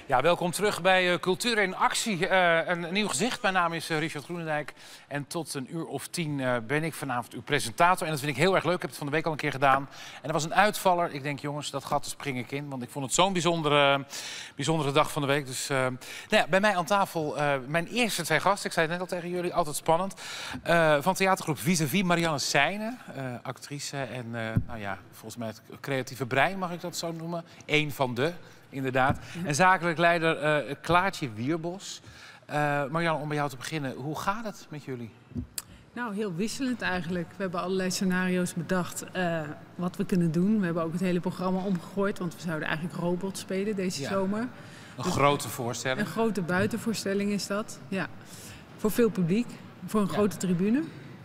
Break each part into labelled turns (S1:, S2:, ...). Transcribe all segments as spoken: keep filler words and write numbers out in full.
S1: Ja, welkom terug bij uh, Cultuur in Actie. Uh, een, een nieuw gezicht. Mijn naam is uh, Richard Groenendijk. En tot een uur of tien uh, ben ik vanavond uw presentator. En dat vind ik heel erg leuk. Ik heb het van de week al een keer gedaan. En dat was een uitvaller. Ik denk, jongens, dat gat spring ik in. Want ik vond het zo'n bijzondere, bijzondere dag van de week. Dus uh, nou ja, bij mij aan tafel uh, mijn eerste twee gasten. Ik zei het net al tegen jullie, altijd spannend. Uh, van theatergroep Vis-à-vis, Marianne Seijnen. Uh, actrice en uh, nou ja, volgens mij het creatieve brein, mag ik dat zo noemen. Eén van de... Inderdaad. En zakelijk leider uh, Klaartje Wierbos. Uh, Marianne, om bij jou te beginnen, hoe gaat het met jullie?
S2: Nou, heel wisselend eigenlijk. We hebben allerlei scenario's bedacht uh, wat we kunnen doen. We hebben ook het hele programma omgegooid, want we zouden eigenlijk robots spelen deze ja. zomer.
S1: Een
S2: dus
S1: grote voorstelling.
S2: Een grote buitenvoorstelling is dat, ja. Voor veel publiek, voor een ja. grote tribune.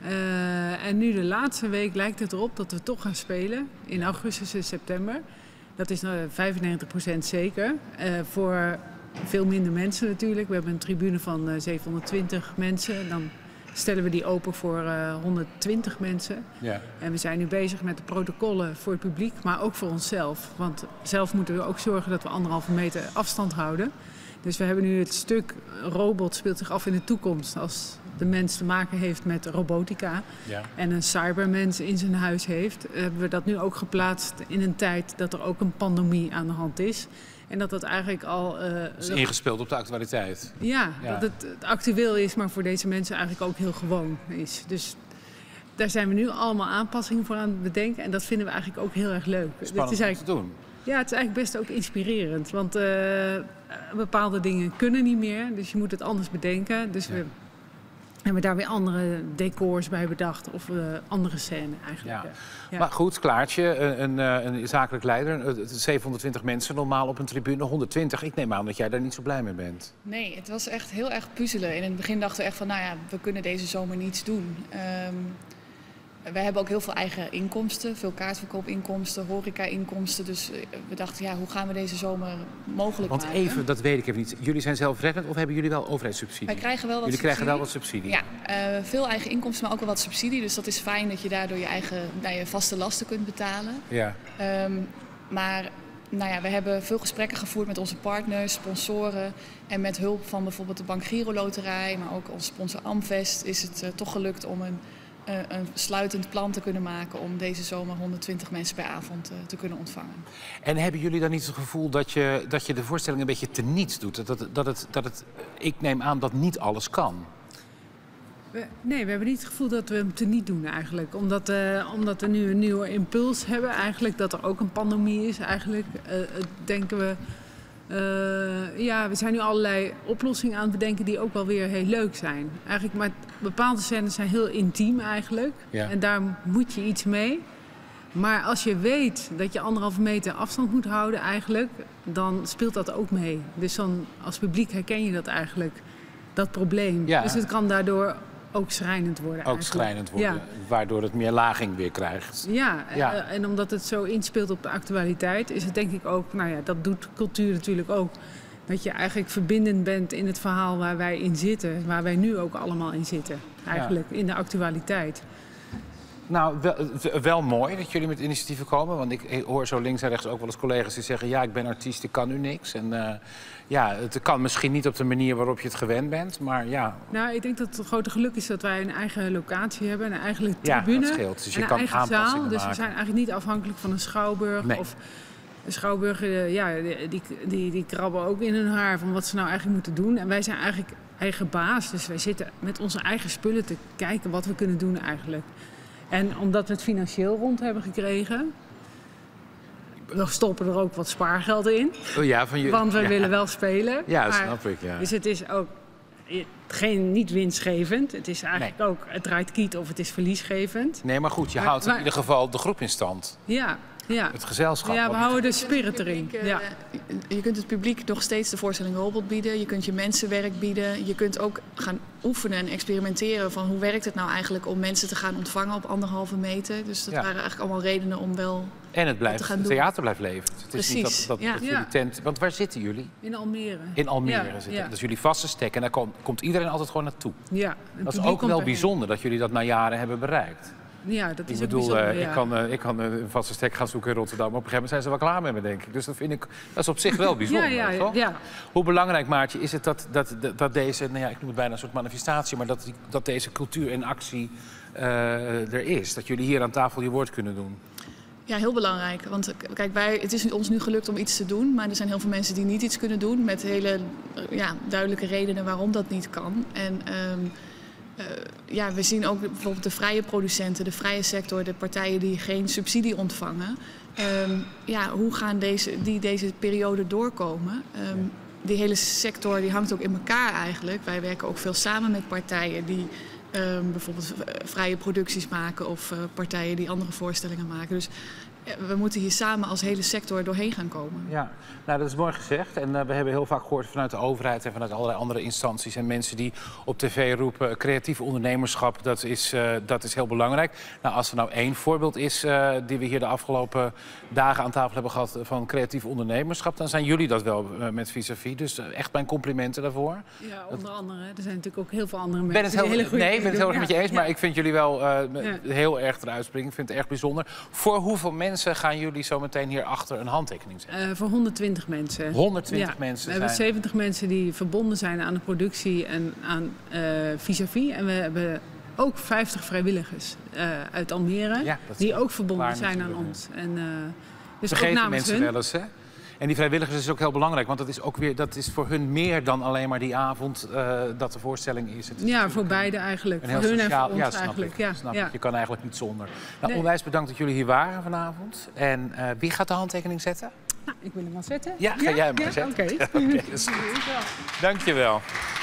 S2: Uh, en nu de laatste week lijkt het erop dat we toch gaan spelen in augustus en september. Dat is nou vijfennegentig procent zeker. Uh, voor veel minder mensen natuurlijk. We hebben een tribune van uh, zevenhonderdtwintig mensen. Dan stellen we die open voor uh, honderdtwintig mensen. Ja. En we zijn nu bezig met de protocollen voor het publiek, maar ook voor onszelf. Want zelf moeten we ook zorgen dat we anderhalve meter afstand houden. Dus we hebben nu het stuk robot speelt zich af in de toekomst. Als de mens te maken heeft met robotica ja. en een cybermens in zijn huis heeft, hebben we dat nu ook geplaatst in een tijd dat er ook een pandemie aan de hand is. En dat dat eigenlijk al... Uh,
S1: is ingespeeld op de actualiteit.
S2: Ja, ja. dat het, het actueel is, maar voor deze mensen eigenlijk ook heel gewoon is. Dus daar zijn we nu allemaal aanpassingen voor aan het bedenken. En dat vinden we eigenlijk ook heel erg leuk.
S1: Spannend
S2: is eigenlijk,
S1: om te doen.
S2: Ja, het is eigenlijk best ook inspirerend. Want uh, bepaalde dingen kunnen niet meer. Dus je moet het anders bedenken. Dus ja. we hebben daar weer andere decors bij bedacht. Of uh, andere scènes eigenlijk.
S1: Ja.
S2: Ja.
S1: Maar goed, Klaartje, een, een, een zakelijk leider. zevenhonderdtwintig mensen normaal op een tribune. honderdtwintig. Ik neem aan dat jij daar niet zo blij mee bent.
S3: Nee, het was echt heel erg puzzelen. In het begin dachten we echt van, nou ja, we kunnen deze zomer niets doen. Um, We hebben ook heel veel eigen inkomsten, veel kaartverkoopinkomsten, horeca-inkomsten. Dus we dachten, ja, hoe gaan we deze zomer mogelijk
S1: Want
S3: maken?
S1: Want even, dat weet ik even niet. Jullie zijn zelfreddend of hebben jullie wel overheidssubsidie?
S3: Wij krijgen wel wat
S1: jullie
S3: subsidie.
S1: krijgen wel wat subsidie?
S3: Ja, uh, veel eigen inkomsten, maar ook wel wat subsidie. Dus dat is fijn dat je daardoor je eigen nou, je vaste lasten kunt betalen.
S1: Ja.
S3: Um, maar nou ja, we hebben veel gesprekken gevoerd met onze partners, sponsoren. En met hulp van bijvoorbeeld de Bank Giro Loterij, maar ook onze sponsor Amvest, is het uh, toch gelukt om een... Uh, een sluitend plan te kunnen maken om deze zomer honderdtwintig mensen per avond uh, te kunnen ontvangen.
S1: En hebben jullie dan niet het gevoel dat je, dat je de voorstelling een beetje teniet doet? Dat, dat, dat het, dat het, ik neem aan dat niet alles kan.
S2: We, nee, we hebben niet het gevoel dat we hem teniet doen eigenlijk. Omdat, uh, omdat we nu een nieuwe impuls hebben eigenlijk, dat er ook een pandemie is eigenlijk, uh, denken we... Uh, ja, we zijn nu allerlei oplossingen aan het bedenken die ook wel weer heel leuk zijn. Eigenlijk, maar bepaalde scènes zijn heel intiem eigenlijk. Ja. En daar moet je iets mee. Maar als je weet dat je anderhalve meter afstand moet houden eigenlijk, dan speelt dat ook mee. Dus dan als publiek herken je dat eigenlijk, dat probleem. Ja. Dus het kan daardoor ook schrijnend worden.
S1: Ook
S2: eigenlijk.
S1: schrijnend worden, ja. Waardoor het meer laging weer krijgt.
S2: Ja, ja. Uh, en omdat het zo inspeelt op de actualiteit, is het denk ik ook, nou ja, dat doet cultuur natuurlijk ook, dat je eigenlijk verbindend bent in het verhaal waar wij in zitten, waar wij nu ook allemaal in zitten, eigenlijk, ja. in de actualiteit.
S1: Nou, wel, wel mooi dat jullie met initiatieven komen. Want ik hoor zo links en rechts ook wel eens collega's die zeggen... ja, ik ben artiest, ik kan nu niks. En uh, ja, het kan misschien niet op de manier waarop je het gewend bent, maar ja...
S2: Nou, ik denk dat het grote geluk is dat wij een eigen locatie hebben, een eigen tribune.
S1: Ja, dat scheelt. Dus je
S2: en
S1: kan
S2: een eigen
S1: aanpassingen
S2: zaal. Dus
S1: maken.
S2: we zijn eigenlijk niet afhankelijk van een schouwburg.
S1: Nee.
S2: Of een schouwburg, ja, die, die, die krabben ook in hun haar van wat ze nou eigenlijk moeten doen. En wij zijn eigenlijk eigen baas. Dus wij zitten met onze eigen spullen te kijken wat we kunnen doen eigenlijk. En omdat we het financieel rond hebben gekregen, we stoppen er ook wat spaargeld in.
S1: Oh ja, van je,
S2: want we
S1: ja.
S2: willen wel spelen.
S1: Ja,
S2: maar,
S1: snap ik. Ja.
S2: Dus het is ook geen, niet winstgevend. Het is eigenlijk nee. ook, het draait kiet of het is verliesgevend.
S1: Nee, maar goed, je
S2: maar,
S1: houdt
S2: maar,
S1: in ieder geval de groep in stand.
S2: Ja. Ja.
S1: Het gezelschap.
S2: Ja, we houden de spirit erin.
S3: Publiek, uh,
S2: ja.
S3: Je kunt het publiek nog steeds de voorstelling Robot bieden. Je kunt je mensen werk bieden. Je kunt ook gaan oefenen en experimenteren van hoe werkt het nou eigenlijk om mensen te gaan ontvangen op anderhalve meter. Dus dat ja. waren eigenlijk allemaal redenen om wel
S1: en het blijft,
S3: te gaan
S1: het
S3: doen.
S1: theater blijft leven. Het
S3: Precies.
S1: is niet dat, dat,
S3: ja.
S1: dat jullie tent... Want waar zitten jullie?
S2: In Almere.
S1: In Almere
S2: ja.
S1: zitten.
S2: Ja.
S1: Dat is jullie vaste stek en daar komt, komt iedereen altijd gewoon naartoe.
S2: Ja.
S1: Dat is ook wel bijzonder dat jullie dat na jaren hebben bereikt.
S2: ja, dat
S1: Ik
S2: is
S1: bedoel,
S2: ook bijzonder.
S1: uh,
S2: Ja.
S1: ik kan, uh, ik kan uh, een vaste stek gaan zoeken in Rotterdam. Maar op een gegeven moment zijn ze wel klaar met me, denk ik. Dus dat vind ik, dat is op zich wel bijzonder,
S2: ja, ja,
S1: toch?
S2: Ja.
S1: Hoe belangrijk, Maartje, is het dat, dat, dat, dat deze, nou ja, ik noem het bijna een soort manifestatie, maar dat, die, dat deze cultuur en actie uh, er is? Dat jullie hier aan tafel je woord kunnen doen?
S3: Ja, heel belangrijk. Want kijk, wij, het is ons nu gelukt om iets te doen, maar er zijn heel veel mensen die niet iets kunnen doen met hele ja, duidelijke redenen waarom dat niet kan. En um, uh, ja, we zien ook bijvoorbeeld de vrije producenten, de vrije sector, de partijen die geen subsidie ontvangen. Um, ja, hoe gaan deze, die deze periode doorkomen? Um, die hele sector die hangt ook in elkaar eigenlijk. Wij werken ook veel samen met partijen die um, bijvoorbeeld vrije producties maken of uh, partijen die andere voorstellingen maken. Dus we moeten hier samen als hele sector doorheen gaan komen.
S1: Ja, nou, dat is mooi gezegd. En uh, we hebben heel vaak gehoord vanuit de overheid en vanuit allerlei andere instanties en mensen die op tv roepen, creatief ondernemerschap, dat is, uh, dat is heel belangrijk. Nou, als er nou één voorbeeld is uh, die we hier de afgelopen dagen aan tafel hebben gehad van creatief ondernemerschap, dan zijn jullie dat wel uh, met vis-à-vis. Dus uh, echt mijn complimenten daarvoor.
S2: Ja, onder andere. Er zijn natuurlijk ook heel veel andere mensen
S1: ben het heel,
S2: die hele goede
S1: Nee, ik ben het heel erg
S2: ja.
S1: met je eens, maar
S2: ja.
S1: ik vind jullie wel uh,
S2: ja.
S1: heel erg eruit springen. Ik vind het erg bijzonder. Voor hoeveel mensen gaan jullie zo meteen hier achter een handtekening zetten?
S2: Uh, voor honderdtwintig mensen.
S1: honderdtwintig
S2: ja.
S1: mensen.
S2: We hebben
S1: zijn...
S2: zeventig mensen die verbonden zijn aan de productie en aan uh, vis-à-vis. En we hebben ook vijftig vrijwilligers uh, uit Almere
S1: Ja,
S2: die ook verbonden zijn aan
S1: natuurlijk.
S2: ons. En, uh, dus
S1: Vergeten
S2: ook namens
S1: mensen
S2: hun.
S1: wel eens, hè? En die vrijwilligers is ook heel belangrijk, want dat is, ook weer, dat is voor hun meer dan alleen maar die avond uh, dat de voorstelling is. Het is
S2: ja, voor beide eigenlijk.
S1: Een
S2: Voor
S1: heel
S2: hun
S1: sociaal,
S2: en voor ons
S1: ja, snap
S2: eigenlijk.
S1: Ik,
S2: Ja,
S1: snap
S2: ja.
S1: ik. Je kan eigenlijk niet zonder. Nou,
S2: Nee.
S1: onwijs bedankt dat jullie hier waren vanavond. En uh, wie gaat de handtekening zetten?
S2: Nou, ik wil hem wel zetten.
S1: Ja, ga jij hem maar
S2: ja?
S1: zetten.
S2: Oké.
S1: Okay, dat is goed. Dank je wel.